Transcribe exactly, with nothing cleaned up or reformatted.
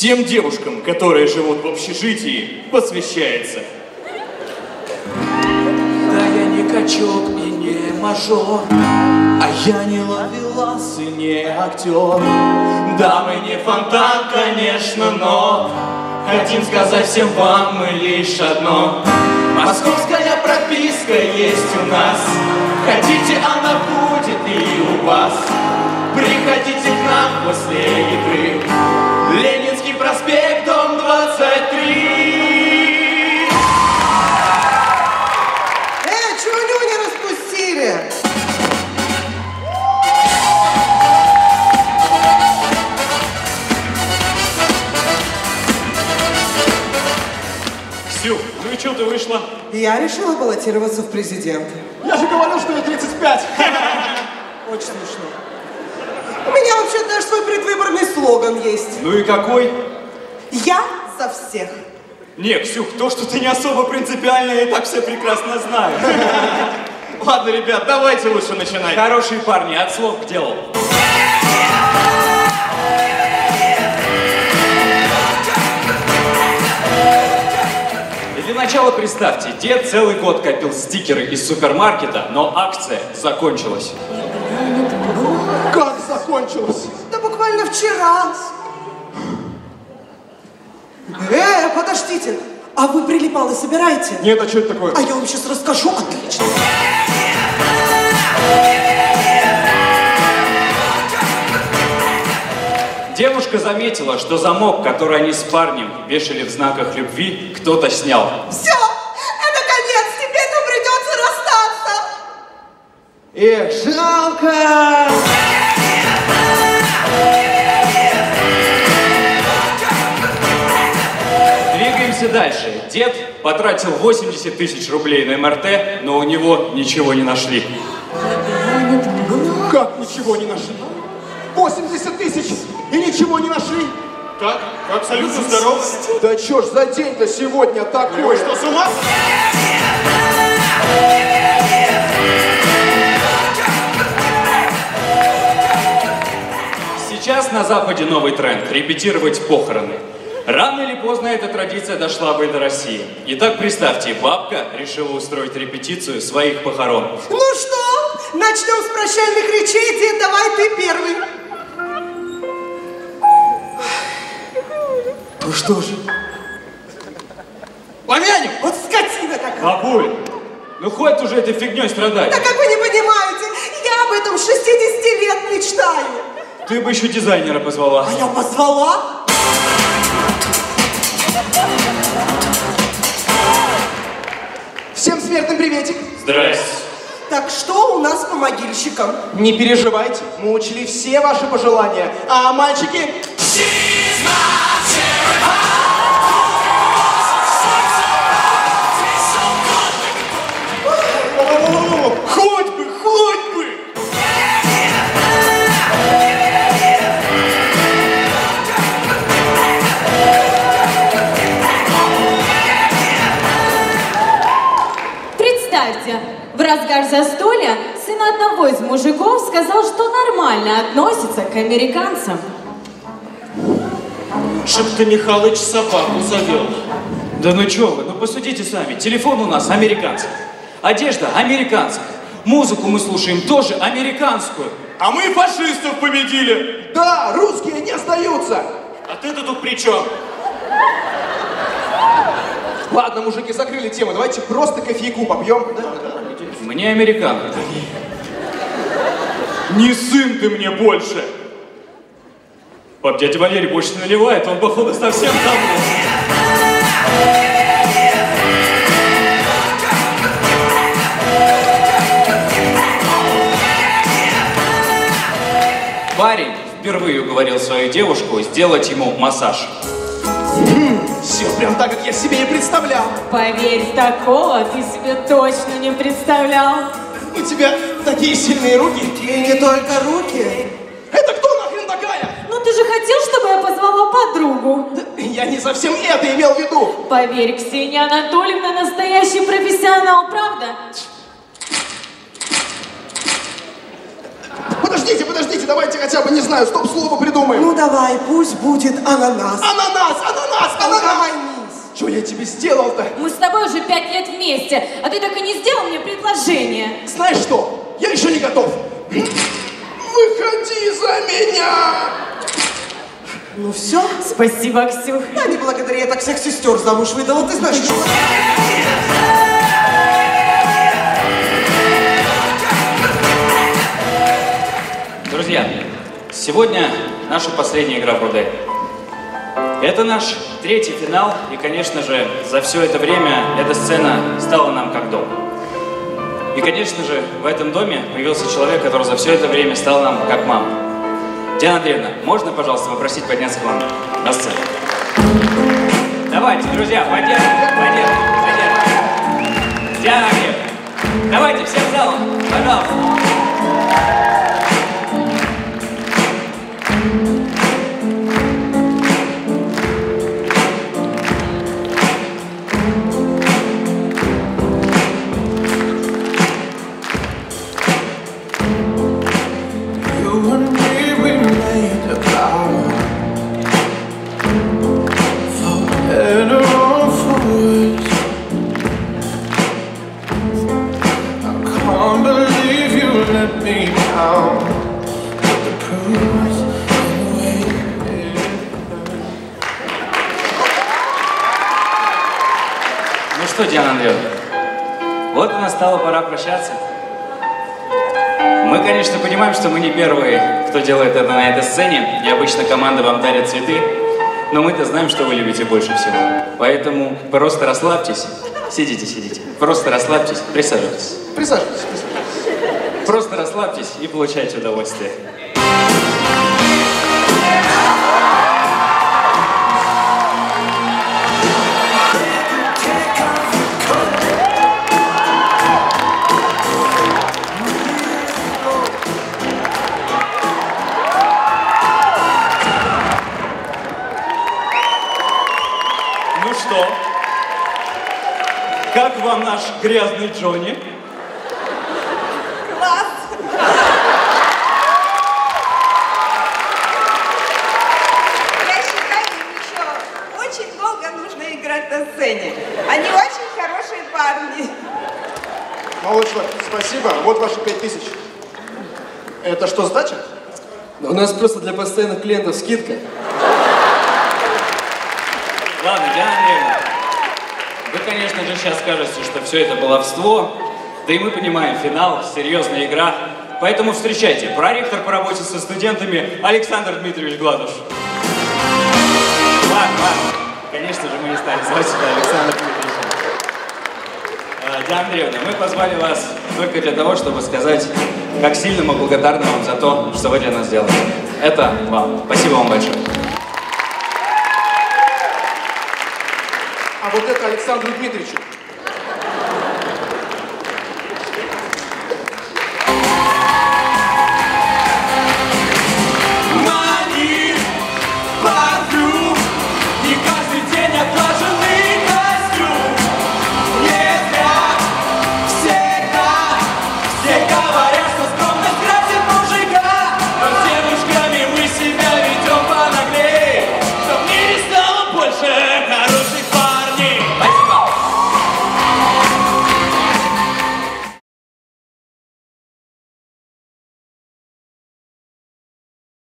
Всем девушкам, которые живут в общежитии, посвящается. Да я не качок и не мажор, а я не ловелас и не актер. Да, мы не фонтан, конечно, но хотим сказать всем вам мы лишь одно. Московская прописка есть у нас. Хотите, она будет и у вас. Приходите к нам после игры. Ленинский проспект, дом двадцать три. Э, чего люди распустили? Ксю, ну и что ты вышла? Я решила баллотироваться в президенты. Я же говорил, что ей тридцать пять. Очень смешно. У меня вообще даже свой предвыборный слоган есть. Ну и какой? Я за всех. Не, Ксюх, то, что ты не особо принципиальная, и так все прекрасно знаю. Ладно, ребят, давайте лучше начинать. Хорошие парни, от слов к делу. Для начала представьте, дед целый год копил стикеры из супермаркета, но акция закончилась. Как закончилось? Да буквально вчера. Э, подождите. А вы прилипалы собираете? Нет, а что это такое? А я вам сейчас расскажу. Отлично. Девушка заметила, что замок, который они с парнем вешали в знаках любви, кто-то снял. Все, это конец. Теперь нам придется расстаться. Эх, жалко! Двигаемся дальше. Дед потратил восемьдесят тысяч рублей на эм эр тэ, но у него ничего не нашли. Как ничего не нашли? восемьдесят тысяч и ничего не нашли? Так, абсолютно здоров. Да чё ж за день-то сегодня такой? Вы что, с ума? Сейчас на Западе новый тренд – репетировать похороны. Рано или поздно эта традиция дошла бы и до России. Итак, представьте, бабка решила устроить репетицию своих похорон. Ну что, начнем с прощальных речей. Дед, давай ты первый. Ну что же, помянем! Вот скотина такая. Бабуль, ну хватит уже этой фигней страдать. Да как вы не понимаете, я об этом с шестидесяти лет мечтаю. Ты бы еще дизайнера позвала. А я позвала. Всем смертным приветик. Здрасте. Так что у нас по могильщикам? Не переживайте, мы учли все ваши пожелания. А мальчики... Хоть бы, хоть бы! Представьте, в разгар застолья сын одного из мужиков сказал, что нормально относится к американцам. Чтоб ты, Михалыч, собаку завел. Да ну чё вы, ну посудите сами. Телефон у нас американский. Одежда американская. Музыку мы слушаем тоже американскую. А мы фашистов победили. Да, русские не сдаются. А ты-то тут при чем? Ладно, мужики, закрыли тему. Давайте просто кофейку попьем. Мне американка. Не сын ты мне больше. Пап, дядя Валерий больше не наливает, он, походу, совсем забыл. Парень впервые уговорил свою девушку сделать ему массаж. Все прям так, как я себе и представлял. Поверь, такого ты себе точно не представлял. У тебя такие сильные руки. И не только руки. Это кто нахрен такая? Ну ты же хотел, чтобы я позвала подругу. Я не совсем это имел в виду. Поверь, Ксения Анатольевна настоящий профессионал, правда? Подожди, подождите, подождите, давайте хотя бы, не знаю, стоп-слово придумаем. Ну давай, пусть будет ананас. Ананас, ананас, ананас! Угомонись. Что я тебе сделал-то? Мы с тобой уже пять лет вместе, а ты так и не сделал мне предложение. Знаешь что? Я еще не готов. Выходи за меня! Ну все? Спасибо, Ксюх. Да не благодари, я так всех сестер замуж выдала, ты знаешь, что... Друзья, сегодня наша последняя игра в Руде. Это наш третий финал, и, конечно же, за все это время эта сцена стала нам как дом. И, конечно же, в этом доме появился человек, который за все это время стал нам как мама. Диана Андреевна, можно, пожалуйста, попросить подняться к вам на сцену? Давайте, друзья, поддержим, поддержим, поддержим. Диана Андреевна, давайте, всем залом, пожалуйста. Ну что, Диана Андреевна, вот у нас стала пора прощаться. Мы, конечно, понимаем, что мы не первые, кто делает это на этой сцене, и обычно команда вам дарит цветы, но мы-то знаем, что вы любите больше всего. Поэтому просто расслабьтесь, сидите, сидите, просто расслабьтесь, присаживайтесь. Присаживайтесь, присаживайтесь. Просто расслабьтесь и получайте удовольствие. Ну что, как вам наш грязный Джонни? Класс! Я считаю, им еще очень долго нужно играть на сцене. Они очень хорошие парни. Молодчик, спасибо. Вот ваши пять тысяч. Это что, сдача? Да у нас просто для постоянных клиентов скидка. Ладно, Диана Андреевна, вы, конечно же, сейчас скажете, что все это баловство, да и мы понимаем, финал, серьезная игра. Поэтому встречайте, проректор по работе со студентами Александр Дмитриевич Гладуш. Ладно, ладно, конечно же, мы не стали звать сюда Александра Дмитриевича. А, Диана Андреевна, мы позвали вас только для того, чтобы сказать, как сильно мы благодарны вам за то, что вы для нас делаете. Это вам. Спасибо вам большое. А вот это Александру Дмитриевичу.